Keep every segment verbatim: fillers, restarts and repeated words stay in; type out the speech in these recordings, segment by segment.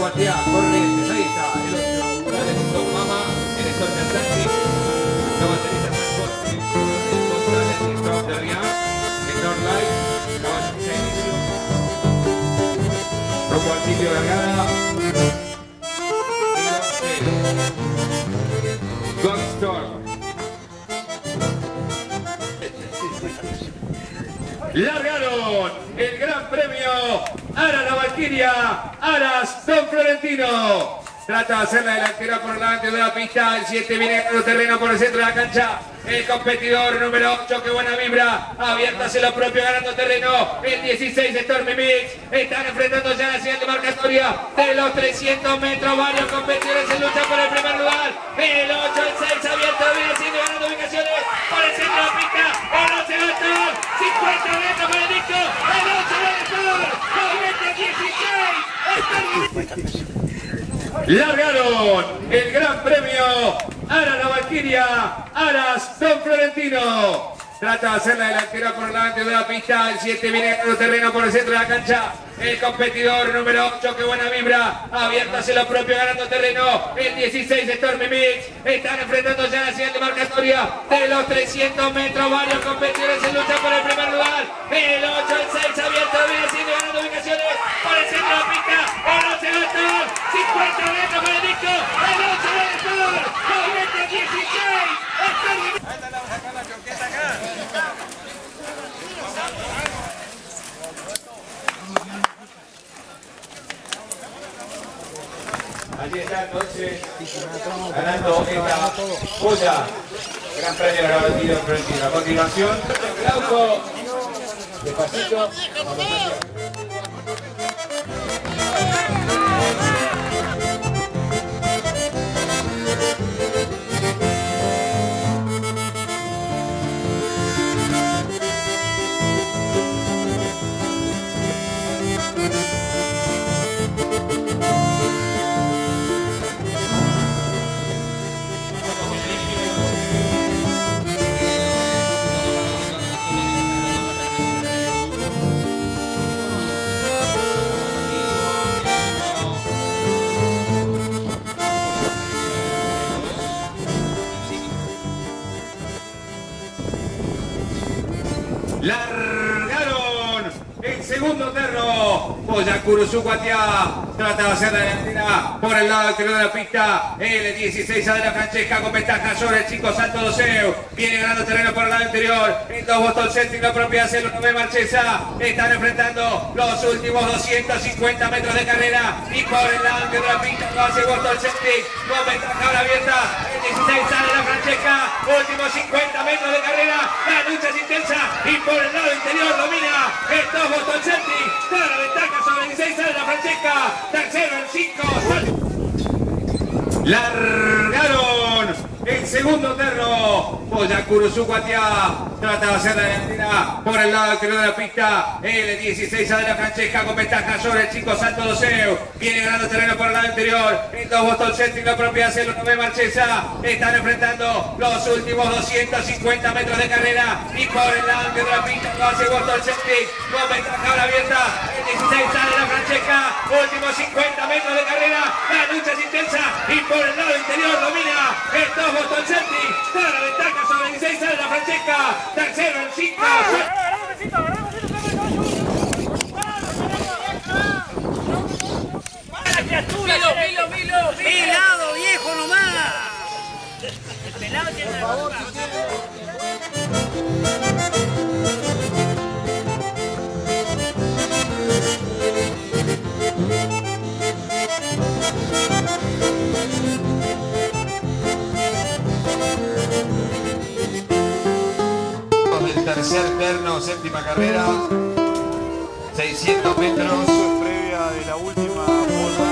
Guatiá, Corrientes, ahí está, el ocho, Lorenzo Mama, el Storm Atlantic, la baterista Transporte, el González, el Storm de Rian, el North Light, caballo que se inicio, rumbo al sitio Vergara, y God Storm. Largaron el Gran Premio Ara la Valquiria, Aras Don Florentino. Trata de hacer la delantera por delante de la pista. El siete viene en el terreno por el centro de la cancha. El competidor número ocho, que buena vibra. Abierto hacia lo propio, ganando terreno. El dieciséis, Stormy Mix. Están enfrentando ya la siguiente marcatoria de los trescientos metros. Varios competidores se luchan por el primer lugar. El ocho, el seis, abierto, viene siendo ganando ubicaciones por el centro de la pista. El once, Gastón. cincuenta metros para el disco. El ocho, Gastón. Corriente, dieciséis. Stormy. Largaron el Gran Premio Ara la Valquiria, Aras Don Florentino. Trata de hacer la delantera por delante de la pista. El siete viene en el terreno por el centro de la cancha. El competidor número ocho, que buena vibra. Abierto hacia lo propio, ganando terreno. El dieciséis, Stormy Mix. Están enfrentando ya la siguiente marcatoria de los trescientos metros. Varios competidores se luchan por el primer lugar. El ocho, el seis, abierto, viene siendo ganando ubicaciones por el centro de la pista. El once, Gastón. cincuenta metros para el disco. El ocho, Gastón. Corriente, dieciséis. Stormy. Allí está entonces ganando esta joya. Gran Premio de la Valquiria Florentino. A continuación, aplauso. Despacito. Largaron el segundo terno. Boya Curuzú Guatiá. Trata de hacer la delantera por el lado exterior de la pista. El dieciséis de la Francesca con ventaja sobre el chico Santo Doceo. Viene ganando terreno por el lado interior. El dos Boston Celtic, la propia C nueve Marchesa. Están enfrentando los últimos doscientos cincuenta metros de carrera. Y por el lado interior de la pista lo hace Boston Celtic con ventaja ahora abierta. El dieciséis sale la Francesca. Últimos cincuenta metros de carrera. La lucha es intensa. Y por el lado interior domina el dos Boston Celtic. Da la ventaja sobre el dieciséis sale la Francesca. Tercero el cinco. Largaron el segundo terno. Boya Curuzú Guatiá. Trata de hacer la delantera por el lado exterior de la pista. El dieciséis de la Francesca con ventaja sobre el chico Santo Doceo. Viene ganando terreno por el lado interior. El dos Boston Celtic, la propia C nueve Marchesa. Están enfrentando los últimos doscientos cincuenta metros de carrera. Y por el lado interior de la pista lo hace Boston Celtic con ventaja ahora abierta. El dieciséis sale la Francesca. Últimos cincuenta metros de carrera. La lucha es intensa. Y por el lado interior domina el dos Boston Celtic. Da la ventaja sobre el dieciséis sale la Francesca. Tercero el cinco. Milo, Milo, Milo, pelado, viejo nomás. El pelado tiene la favor. El tercer terno, séptima carrera, seiscientos metros. Previa de la última bola.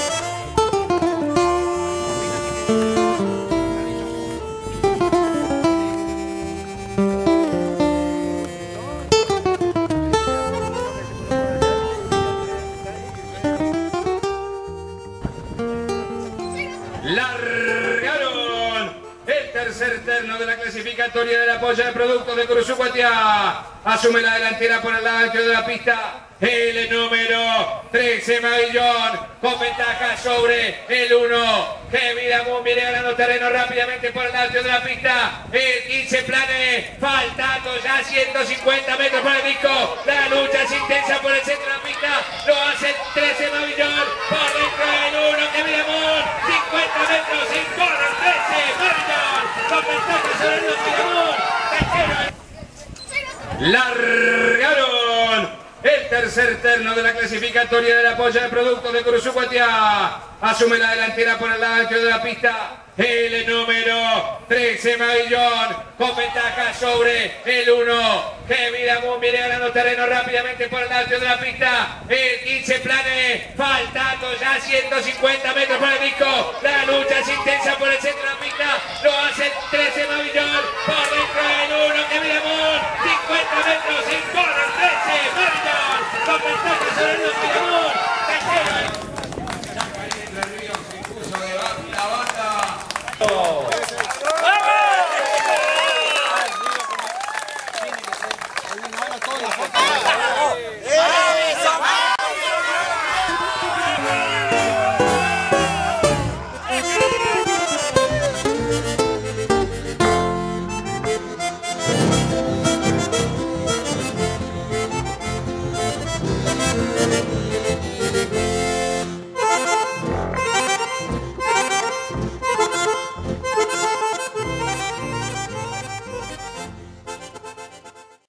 Largaron el tercer terno de la clasificatoria de la polla de productos de Curuzú Guatiá. Asume la delantera por el lado izquierdo de la pista. el número trece Mavillón, con ventaja sobre el uno. Que Vidamón viene ganando terreno rápidamente por el alto de la pista. El quince Plane, faltando ya ciento cincuenta metros para el disco. La lucha es intensa por el centro de la pista. Lo hace el trece Mavillón, por dentro del uno. Que Vidamón, cincuenta metros, impone el trece Mavillón, con ventaja sobre el uno. Largaron el tercer terno de la clasificatoria de la polla de productos de Curuzucuatiá. Asume la delantera por el lado alto de la pista el número trece Mavillón, con ventaja sobre el uno. Que Vidamón viene ganando terreno rápidamente por el alto de la pista. El quince Plane, faltando ya ciento cincuenta metros para el disco. La lucha es intensa por el centro de la pista. Lo hace el trece Mavillón, por dentro del uno. Que Vidamón, cincuenta metros, impone el trece Mavillón, con ventaja sobre el uno.